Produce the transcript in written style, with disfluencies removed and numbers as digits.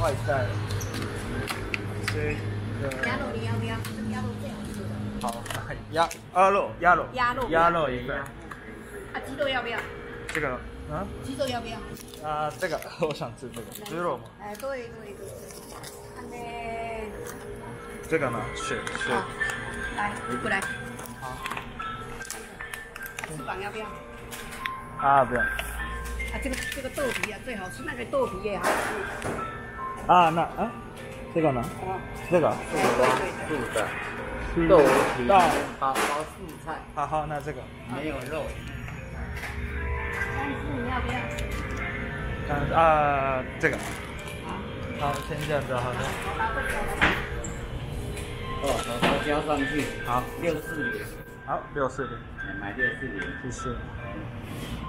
外带。这个鸭肉你要不要？这个鸭肉最好吃的。 好，鸭肉一份。 啊，鸡肉要不要？ 这个啊？ 鸡肉要不要？ 啊，这个我想吃这个鸡肉嘛。 哎，对。看嘞。 这个呢？是。 来，过来。 好。 翅膀要不要？ 啊，不要。 啊，这个豆皮啊最好吃，那个豆皮也好吃。 啊，这个呢？这个素的豆皮，好素菜。 好，那这个没有肉。 但是你要不要？ 这个。好，先这样子，好的。 好，加上去。 好 ，64元。 好，64元。 买64元， 谢谢。